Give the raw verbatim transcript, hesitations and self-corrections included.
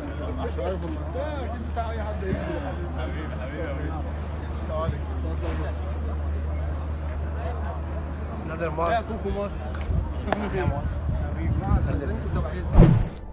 مش عارف والله. اكيد بتاع اي حد يجي. حبيبي حبيبي حبيبي. السلام عليكم. نادر مصر. كوكو مصر. مصر. حبيبي. مع السلامه. كنت بعيد.